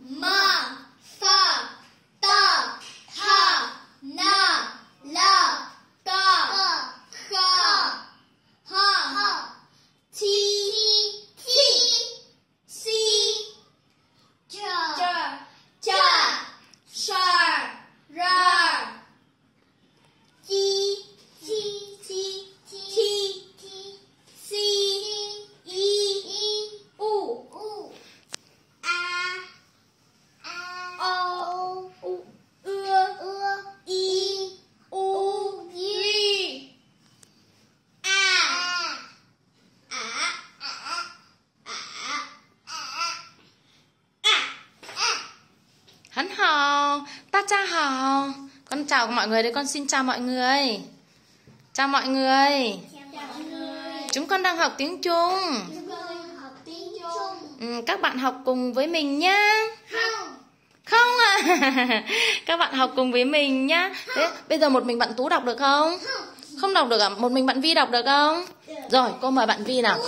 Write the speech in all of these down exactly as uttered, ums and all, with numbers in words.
ma, fa, ta, tha, na, la, ca, kha, ha, thi, thi, si, cha, cha, sha, ra, chi, chi, chi, chi, si, i, u, a, o, ưa, y, u, y, a, a, Hắn hò, ta cha hò. Con chào mọi người đấy, con xin chào mọi người. Chào mọi người. Chúng con đang học tiếng Trung. Ừ, các bạn học cùng với mình nhá. không, Không à? Các bạn học cùng với mình nhá. Thế bây giờ một mình bạn Tú đọc được không? Không đọc được à? Một mình bạn Vi đọc được không? Rồi, cô mời bạn Vi nào.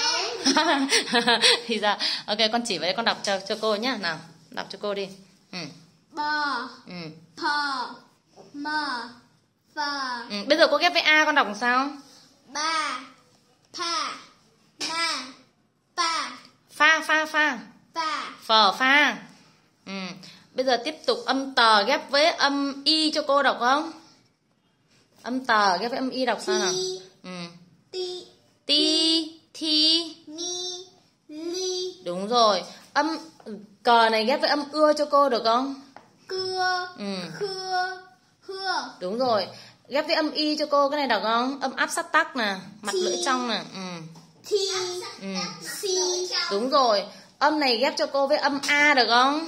Thì ra, ok, con chỉ vào đây, con đọc cho cho cô nhá. Nào, đọc cho cô đi. Ừ. ba, Ừ. pa, ma, fa, Ừ. Bây giờ cô ghép với A con đọc làm sao? ba, pa, ma, pa, Pha pha pha. pa, Phờ pha. Ừ. Bây giờ tiếp tục âm tờ ghép với âm y cho cô đọc không? Âm tờ ghép với âm y đọc sao nào? ti, Ừ. ti, Ti, thi. mi, li, Đúng rồi. Âm cờ này ghép với âm ưa cho cô được không? cưa, Ừ. khưa, hưa, Đúng rồi. Ghép với âm y cho cô cái này được không? Âm áp sát tắc nè, mặt Thi. lưỡi trong nè. Ừ. thi, Ừ. si, Đúng rồi. Âm này ghép cho cô với âm a được không?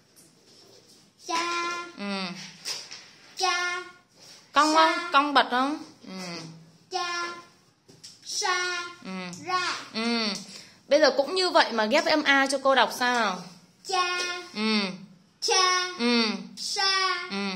cha, Ừ. cha, Cong không? Sa. Cong bật không? Ừ. cha, sa, Ừ. ra, Ừ. Bây giờ cũng như vậy mà ghép với âm a cho cô đọc sao nào? cha, Ừ. cha, Ừ. sa, Ừ.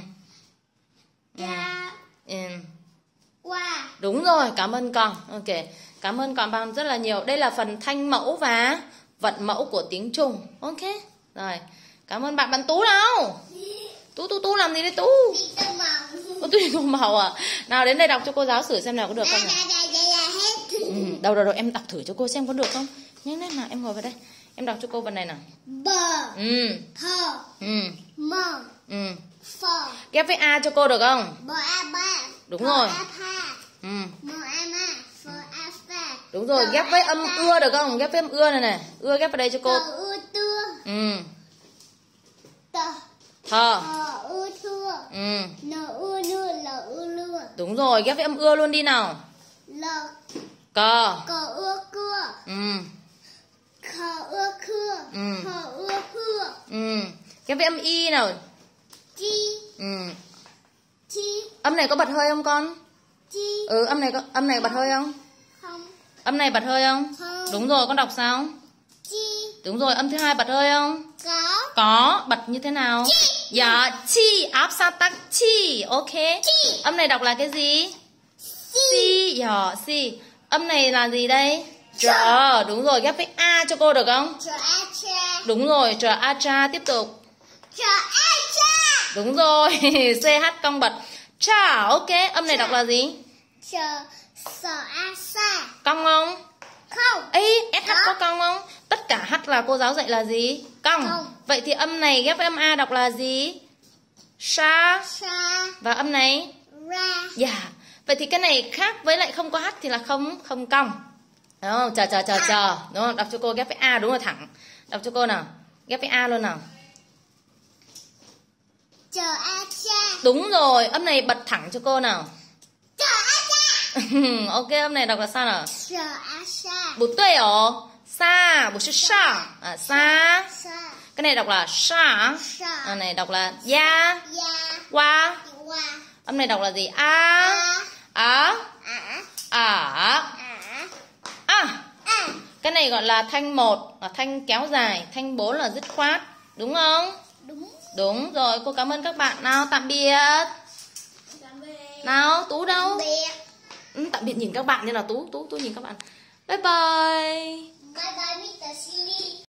cha, Ừ. qua, Đúng rồi, cảm ơn con. Ok, cảm ơn con bạn rất là nhiều. Đây là phần thanh mẫu và vận mẫu của tiếng Trung. Ok, rồi. Cảm ơn bạn. Bạn Tú đâu? Tú Tú Tú làm gì đấy Tú? đi tô màu, Ô, Tú đi tô màu à? Nào đến đây đọc cho cô giáo sử xem nào có được không nào? đây đây đây là hết. Ừ, đâu đâu đâu em đọc thử cho cô xem có được không? Nhanh lên nào, em ngồi vào đây. Em đọc cho cô phần này nào. Bờ, Ừ. thờ, Ừ. mờ, Ừ. phờ, Ghép với a cho cô được không? bờ a ba, Đúng phờ rồi. a pha, Ừ. mờ a ma, phờ a pha. Đúng rồi, ghép với âm ưa được không? Ghép với âm ưa này này. Ưa ghép vào đây cho cô. Tờ ưa tưa, Ừ. tờ, Thờ. thờ ưa thưa, Ừ. nờ ưa nưa, lờ ưa lưa, Đúng rồi, ghép với âm ưa luôn đi nào. lờ, Cờ. cờ ưa cưa, Ừ. khờ ưa khưa, Ừ. hờ ưa hưa, Ừ. Ghép với âm y nào. chi, Ừ. chi, Âm này có bật hơi không con? chi, Ừ, âm này có âm này bật hơi không? không, Âm này bật hơi không? không, Đúng rồi, con đọc sao? chi, Đúng rồi, âm thứ hai bật hơi không? có, Có, bật như thế nào? Dạ, chi, áp sát tắc chi, ok. Chi. Âm này đọc là cái gì? si, Si, dạ, si. Âm này là gì đây? Trờ, đúng rồi, ghép với a cho cô được không? trờ a cha, Đúng rồi, trờ a cha, tiếp tục. trờ a cha, Đúng rồi, xê hát cong bật. Cha, ok, âm này đọc là gì? trờ sờ a sa, Cong không? không, Ê, ét hát Có. có cong không? Tất cả H là cô giáo dạy là gì? Cong. Cong. Vậy thì âm này ghép với âm A đọc là gì? Sa. sa, Và âm này? ra, Dạ. Vậy thì cái này khác với lại không có H thì là không không cong. Đúng không? Chờ chờ chờ chờ. Đúng không? Đọc cho cô ghép với A, đúng rồi, thẳng. Đọc cho cô nào. Ghép với A luôn nào. trờ a cha, Đúng rồi, âm này bật thẳng cho cô nào. trờ a cha, Ok, âm này đọc là sao nào? trờ a sa, 不对哦. Sa, 不是 sa. À, sa. sa, Cái này đọc là sa. sa, Âm này đọc là ya. ya, Wa. wa, Âm này đọc là gì? A. a, Á. a, Ả. a, À. a, Cái này gọi là thanh một là thanh kéo dài, thanh bốn là dứt khoát. Đúng không? đúng, Đúng rồi, cô cảm ơn các bạn. Nào, tạm biệt. tạm biệt, Nào, Tú đâu? tạm biệt, Ừ, tạm biệt nhìn các bạn như là Tú, Tú, Tú nhìn các bạn. Bye bye. bye bye mít tơ Silly.